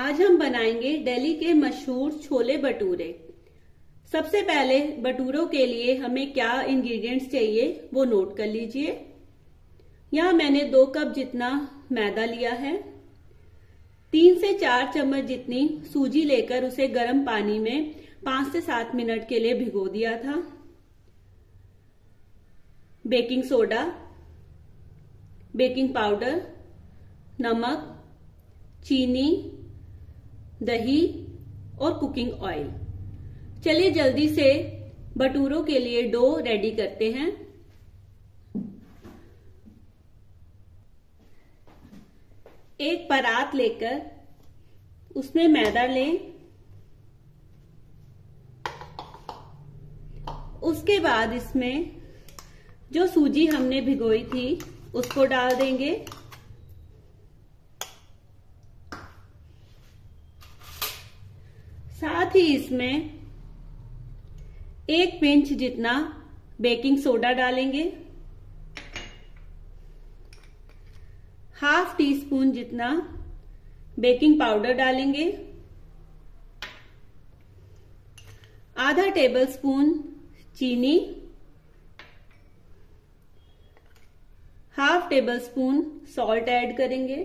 आज हम बनाएंगे दिल्ली के मशहूर छोले भटूरे। सबसे पहले भटूरों के लिए हमें क्या इंग्रेडिएंट्स चाहिए वो नोट कर लीजिए। यहाँ मैंने 2 कप जितना मैदा लिया है, 3 से 4 चम्मच जितनी सूजी लेकर उसे गर्म पानी में 5 से 7 मिनट के लिए भिगो दिया था। बेकिंग सोडा, बेकिंग पाउडर, नमक, चीनी, दही और कुकिंग ऑयल। चलिए जल्दी से भटूरों के लिए डो रेडी करते हैं। एक परात लेकर उसमें मैदा लें, उसके बाद इसमें जो सूजी हमने भिगोई थी उसको डाल देंगे। साथ ही इसमें 1 पिंच जितना बेकिंग सोडा डालेंगे, ½ टीस्पून जितना बेकिंग पाउडर डालेंगे, ½ टेबलस्पून चीनी, ½ टेबलस्पून सॉल्ट ऐड करेंगे।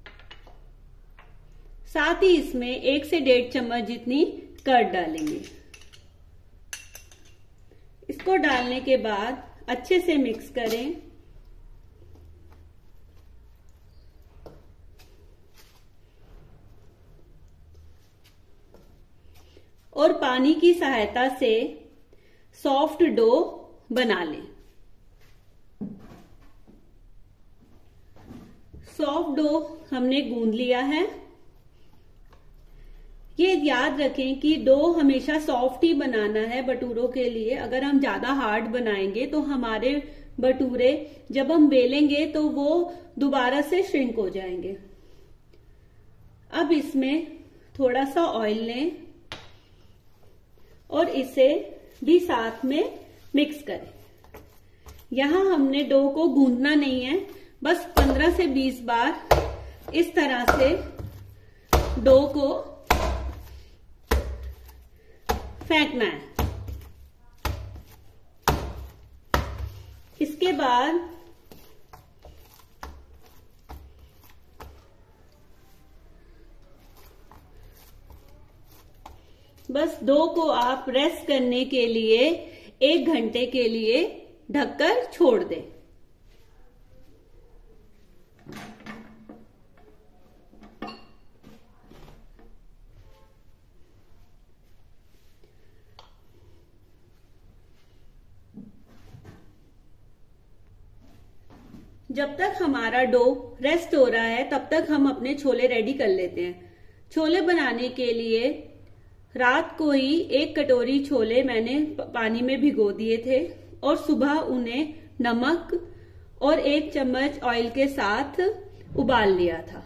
साथ ही इसमें 1 से 1.5 चम्मच जितनी कर्ड डालेंगे। इसको डालने के बाद अच्छे से मिक्स करें। और पानी की सहायता से सॉफ्ट डो बना लें। सॉफ्ट डो हमने गूंद लिया है। ये याद रखें कि डो हमेशा सॉफ्ट ही बनाना है भटूरों के लिए। अगर हम ज्यादा हार्ड बनाएंगे तो हमारे भटूरे जब हम बेलेंगे तो वो दोबारा से श्रिंक हो जाएंगे। अब इसमें थोड़ा सा ऑयल लें और इसे भी साथ में मिक्स करें। यहां हमने डो को गूंदना नहीं है, बस 15 से 20 बार इस तरह से डो को फेंकना है। इसके बाद बस डो को आप रेस्ट करने के लिए 1 घंटे के लिए ढककर छोड़ दें। जब तक हमारा डो रेस्ट हो रहा है तब तक हम अपने छोले रेडी कर लेते हैं। छोले बनाने के लिए रात को ही 1 कटोरी छोले मैंने पानी में भिगो दिए थे और सुबह उन्हें नमक और 1 चम्मच ऑयल के साथ उबाल लिया था।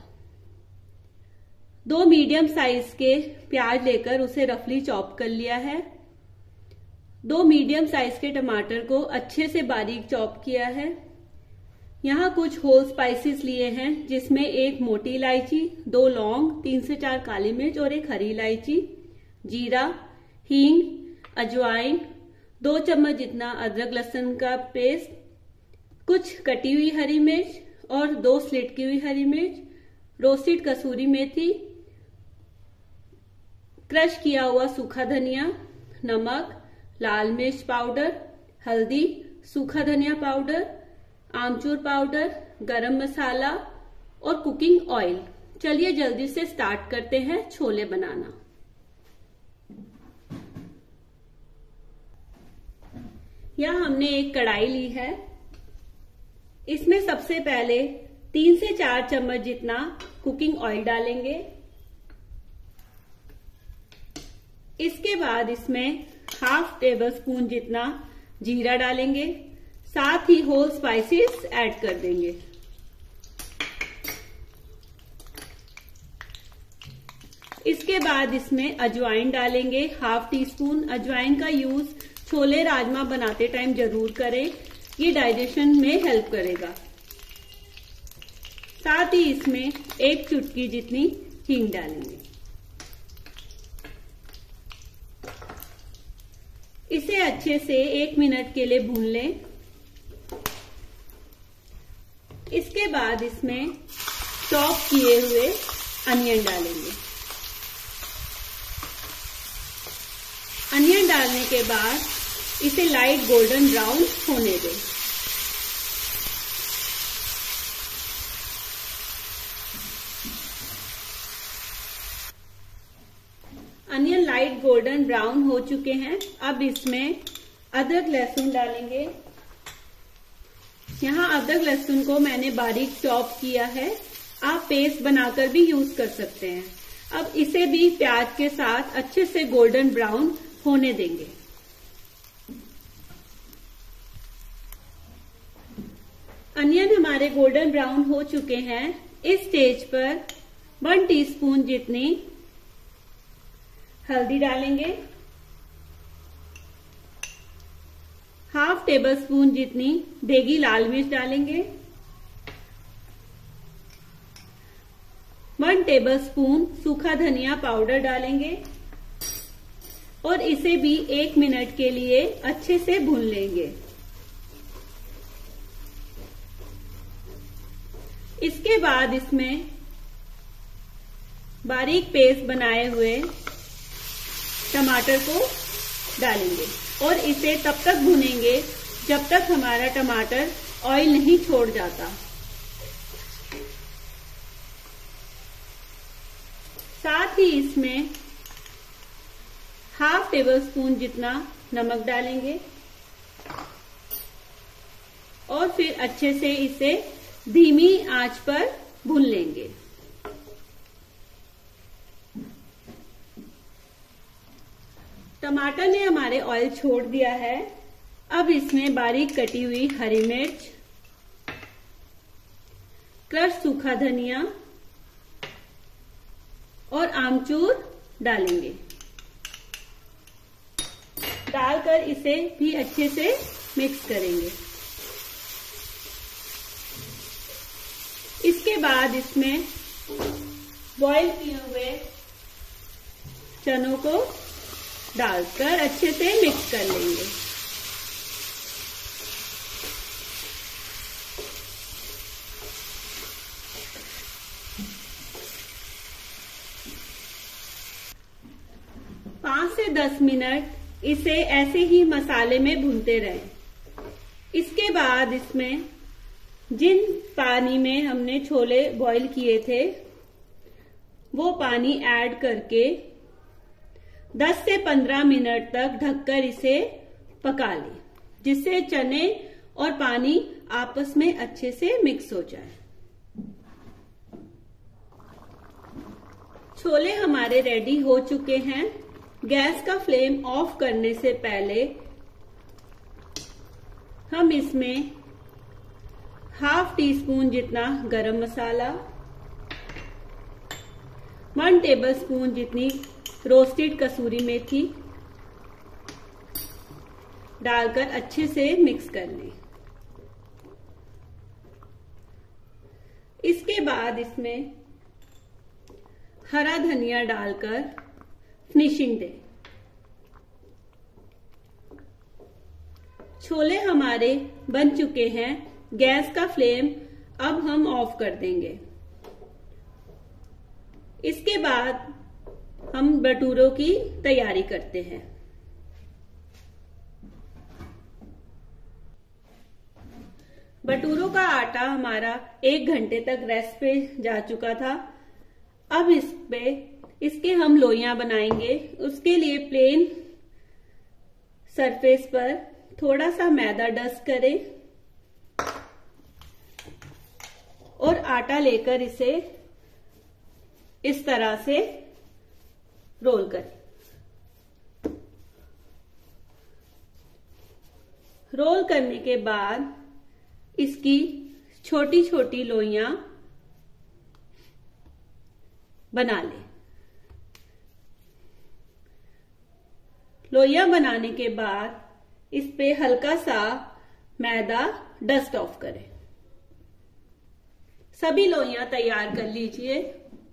2 मीडियम साइज के प्याज लेकर उसे रफली चॉप कर लिया है। 2 मीडियम साइज के टमाटर को अच्छे से बारीक चॉप किया है। यहाँ कुछ होल स्पाइसेस लिए हैं जिसमें 1 मोटी इलायची, 2 लौंग, 3 से 4 काली मिर्च और 1 हरी इलायची, जीरा, हींग, अजवाइन, 2 चम्मच जितना अदरक लहसुन का पेस्ट, कुछ कटी हुई हरी मिर्च और 2 स्लिट की हुई हरी मिर्च, रोस्टेड कसूरी मेथी, क्रश किया हुआ सूखा धनिया, नमक, लाल मिर्च पाउडर, हल्दी, सूखा धनिया पाउडर, आमचूर पाउडर, गरम मसाला और कुकिंग ऑयल। चलिए जल्दी से स्टार्ट करते हैं छोले बनाना। यहाँ हमने एक कढ़ाई ली है। इसमें सबसे पहले 3 से 4 चम्मच जितना कुकिंग ऑयल डालेंगे। इसके बाद इसमें ½ टेबलस्पून जितना जीरा डालेंगे। साथ ही होल स्पाइसेस ऐड कर देंगे। इसके बाद इसमें अजवाइन डालेंगे, ½ टीस्पून। अजवाइन का यूज छोले राजमा बनाते टाइम जरूर करें, ये डाइजेशन में हेल्प करेगा। साथ ही इसमें 1 चुटकी जितनी हींग डालेंगे। इसे अच्छे से 1 मिनट के लिए भून लें। इसके बाद इसमें चॉप किए हुए अनियन डालेंगे। अनियन डालने के बाद इसे लाइट गोल्डन ब्राउन होने दें। अनियन लाइट गोल्डन ब्राउन हो चुके हैं। अब इसमें अदरक लहसुन डालेंगे। यहाँ अदरक लहसुन को मैंने बारीक चॉप किया है, आप पेस्ट बनाकर भी यूज कर सकते हैं। अब इसे भी प्याज के साथ अच्छे से गोल्डन ब्राउन होने देंगे। अनियन हमारे गोल्डन ब्राउन हो चुके हैं। इस स्टेज पर 1 टीस्पून जितनी हल्दी डालेंगे, हाफ टेबल स्पून जितनी देगी लाल मिर्च डालेंगे, 1 टेबल स्पून सूखा धनिया पाउडर डालेंगे और इसे भी 1 मिनट के लिए अच्छे से भून लेंगे। इसके बाद इसमें बारीक पेस्ट बनाए हुए टमाटर को डालेंगे और इसे तब तक भूनेंगे जब तक हमारा टमाटर ऑयल नहीं छोड़ जाता। साथ ही इसमें हाफ टेबल स्पून जितना नमक डालेंगे और फिर अच्छे से इसे धीमी आंच पर भून लेंगे। टमाटर ने हमारे ऑयल छोड़ दिया है। अब इसमें बारीक कटी हुई हरी मिर्च, क्रश सूखा धनिया और आमचूर डालेंगे। डालकर इसे भी अच्छे से मिक्स करेंगे। इसके बाद इसमें बॉईल किए हुए चनों को डालकर अच्छे से मिक्स कर लेंगे। पाँच से 10 मिनट इसे ऐसे ही मसाले में भूनते रहें। इसके बाद इसमें जिन पानी में हमने छोले बॉईल किए थे वो पानी ऐड करके 10 से 15 मिनट तक ढककर इसे पका लें, जिससे चने और पानी आपस में अच्छे से मिक्स हो जाए। छोले हमारे रेडी हो चुके हैं। गैस का फ्लेम ऑफ करने से पहले हम इसमें हाफ टी स्पून जितना गरम मसाला, 1 टेबल स्पून जितनी रोस्टेड कसूरी मेथी डालकर अच्छे से मिक्स कर लें। इसके बाद इसमें हरा धनिया डालकर फिनिशिंग दें। छोले हमारे बन चुके हैं। गैस का फ्लेम अब हम ऑफ कर देंगे। इसके बाद हम भटूरों की तैयारी करते हैं। भटूरों का आटा हमारा 1 घंटे तक रेस्ट पे जा चुका था। अब इसके हम लोइयां बनाएंगे। उसके लिए प्लेन सरफेस पर थोड़ा सा मैदा डस्ट करें और आटा लेकर इसे इस तरह से रोल करें। रोल करने के बाद इसकी छोटी छोटी लोइयां बना लें। लोइयां बनाने के बाद इस पे हल्का सा मैदा डस्ट ऑफ करें। सभी लोइयां तैयार कर लीजिए।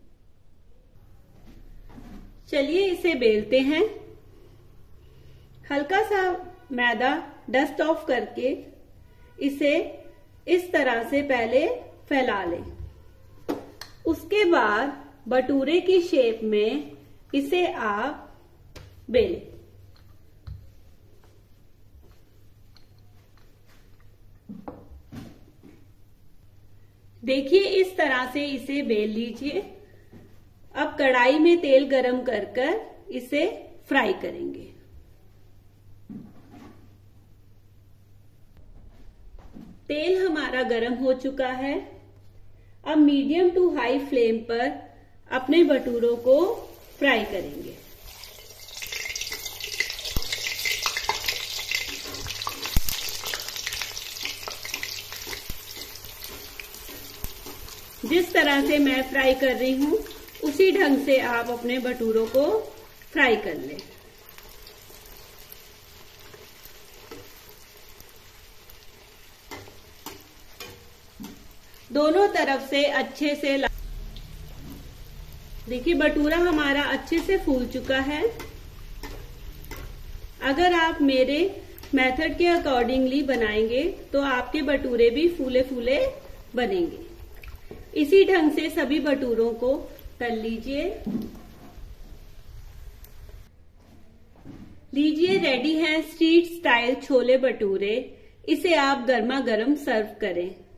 चलिए इसे बेलते हैं। हल्का सा मैदा डस्ट ऑफ करके इसे इस तरह से पहले फैला लें। उसके बाद भटूरे की शेप में इसे आप बेलें। देखिए इस तरह से इसे बेल लीजिए। अब कढ़ाई में तेल गरम कर इसे फ्राई करेंगे। तेल हमारा गरम हो चुका है। अब मीडियम टू हाई फ्लेम पर अपने भटूरों को फ्राई करेंगे। जिस तरह से मैं फ्राई कर रही हूं उसी ढंग से आप अपने भटूरों को फ्राई कर लें। दोनों तरफ से अच्छे से देखिए भटूरा हमारा अच्छे से फूल चुका है। अगर आप मेरे मेथड के अकॉर्डिंगली बनाएंगे तो आपके भटूरे भी फूले फूले बनेंगे। इसी ढंग से सभी भटूरों को तल लीजिए। लीजिए रेडी हैं स्ट्रीट स्टाइल छोले भटूरे। इसे आप गर्मा गर्म सर्व करें।